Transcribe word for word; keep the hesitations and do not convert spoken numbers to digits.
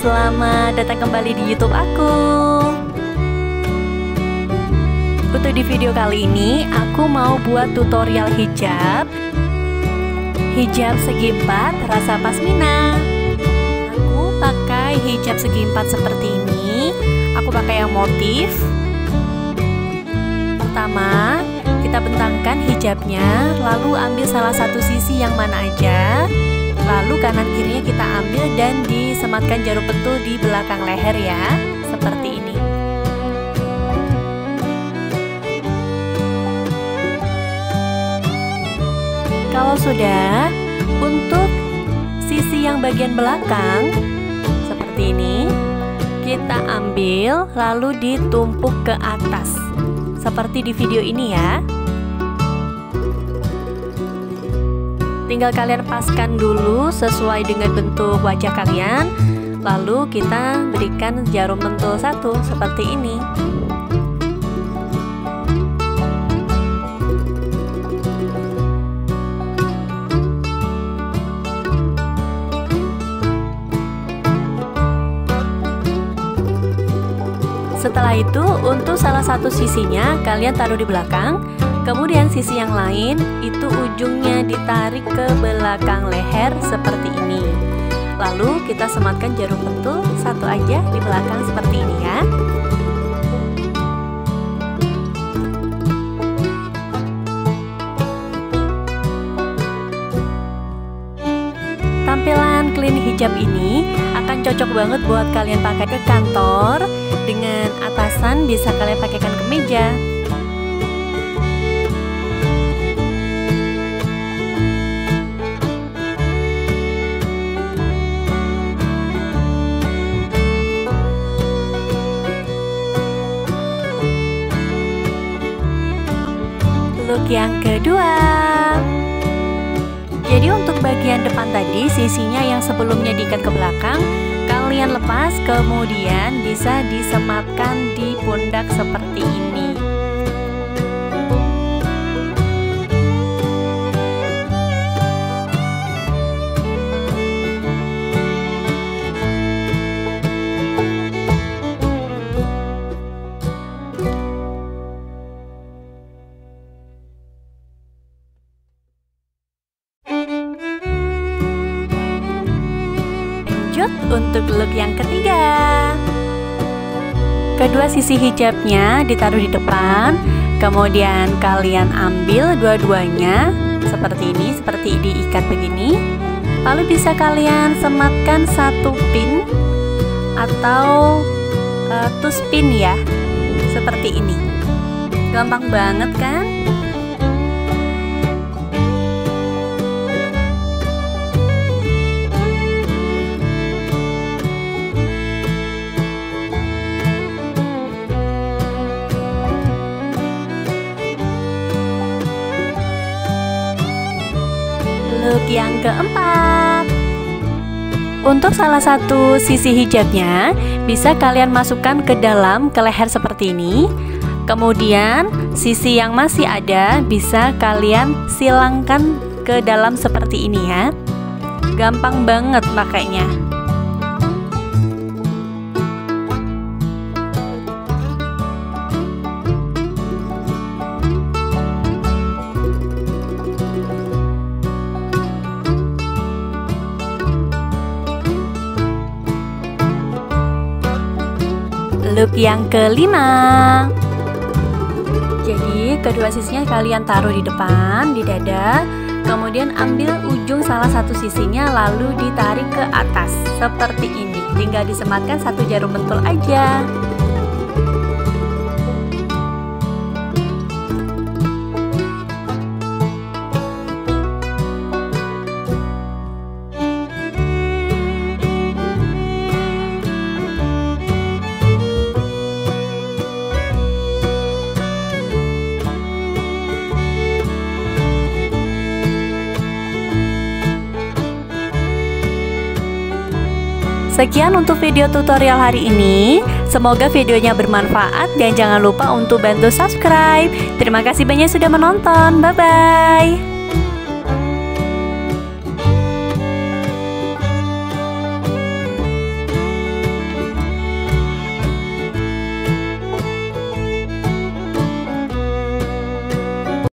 selamat datang kembali di YouTube aku. Untuk di video kali ini aku mau buat tutorial hijab Hijab segi empat rasa pasmina. Aku pakai hijab segi empat seperti ini. Aku pakai yang motif. Pertama, kita bentangkan hijabnya, lalu ambil salah satu sisi yang mana aja. Lalu kanan kirinya kita ambil dan disematkan jarum pentul di belakang leher ya, seperti ini. Kalau sudah, untuk sisi yang bagian belakang seperti ini, kita ambil lalu ditumpuk ke atas, seperti di video ini ya. Tinggal kalian paskan dulu sesuai dengan bentuk wajah kalian. Lalu kita berikan jarum pentul satu seperti ini. Setelah itu, untuk salah satu sisinya kalian taruh di belakang. Kemudian sisi yang lain itu ujungnya ditarik ke belakang leher seperti ini. Lalu kita sematkan jarum pentul satu aja di belakang seperti ini ya. Tampilan clean hijab ini akan cocok banget buat kalian pakai ke kantor. Dengan atasan bisa kalian pakaikan ke meja. Look yang kedua. Jadi untuk bagian depan tadi sisinya yang sebelumnya diikat ke belakang, kalian lepas kemudian bisa disematkan di pundak seperti ini. Untuk look yang ketiga, kedua sisi hijabnya ditaruh di depan, kemudian kalian ambil dua-duanya seperti ini, seperti diikat begini. Lalu bisa kalian sematkan satu pin atau uh, tus pin ya, seperti ini. Gampang banget kan? Look yang keempat. Untuk salah satu sisi hijabnya bisa kalian masukkan ke dalam ke leher seperti ini. Kemudian sisi yang masih ada bisa kalian silangkan ke dalam seperti ini ya. Gampang banget pakainya. Look yang kelima. Jadi kedua sisinya kalian taruh di depan, di dada. Kemudian ambil ujung salah satu sisinya lalu ditarik ke atas seperti ini. Tinggal disematkan satu jarum pentul aja. Sekian untuk video tutorial hari ini. Semoga videonya bermanfaat dan jangan lupa untuk bantu subscribe. Terima kasih banyak sudah menonton. Bye bye.